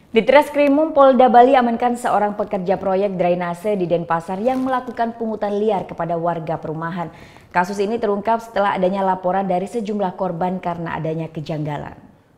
Ditreskrimum Polda Bali amankan seorang pekerja proyek drainase di Denpasar yang melakukan pungutan liar kepada warga perumahan. Kasus ini terungkap setelah adanya laporan dari sejumlah korban karena adanya kejanggalan.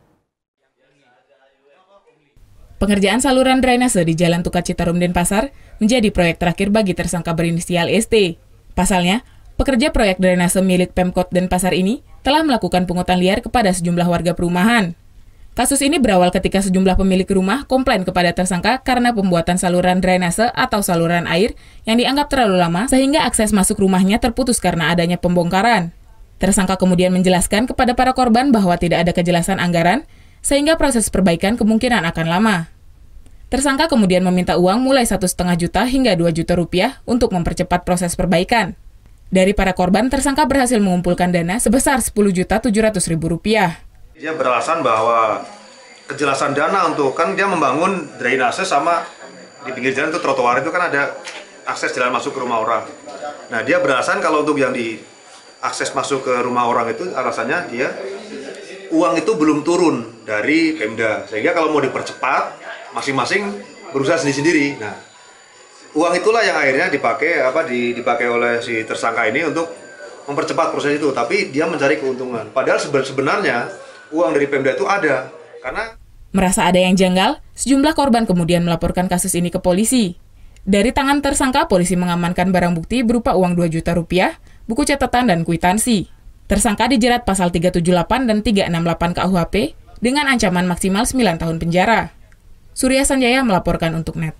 Pengerjaan saluran drainase di Jalan Tukat Citarum Denpasar menjadi proyek terakhir bagi tersangka berinisial ST. Pasalnya, pekerja proyek drainase milik Pemkot Denpasar ini telah melakukan pungutan liar kepada sejumlah warga perumahan. Kasus ini berawal ketika sejumlah pemilik rumah komplain kepada tersangka karena pembuatan saluran drainase atau saluran air yang dianggap terlalu lama sehingga akses masuk rumahnya terputus karena adanya pembongkaran. Tersangka kemudian menjelaskan kepada para korban bahwa tidak ada kejelasan anggaran sehingga proses perbaikan kemungkinan akan lama. Tersangka kemudian meminta uang mulai 1,5 juta hingga 2 juta rupiah untuk mempercepat proses perbaikan. Dari para korban, tersangka berhasil mengumpulkan dana sebesar Rp10.700.000. Dia beralasan bahwa kejelasan dana untuk, kan dia membangun drainase sama di pinggir jalan itu trotoar itu kan ada akses jalan masuk ke rumah orang. Nah dia beralasan kalau untuk yang di akses masuk ke rumah orang itu alasannya dia uang itu belum turun dari Pemda. Sehingga kalau mau dipercepat masing-masing berusaha sendiri-sendiri. Nah uang itulah yang akhirnya dipakai oleh si tersangka ini untuk mempercepat proses itu. Tapi dia mencari keuntungan. Padahal sebenarnya uang dari Pemda itu ada, karena merasa ada yang janggal, sejumlah korban kemudian melaporkan kasus ini ke polisi. Dari tangan tersangka, polisi mengamankan barang bukti berupa uang 2 juta rupiah, buku catatan, dan kwitansi. Tersangka dijerat pasal 378 dan 368 KUHP dengan ancaman maksimal 9 tahun penjara. Surya Sanjaya melaporkan untuk NET.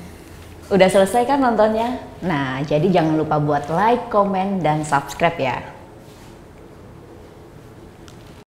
Udah selesai kan nontonnya? Nah, jadi jangan lupa buat like, komen, dan subscribe ya.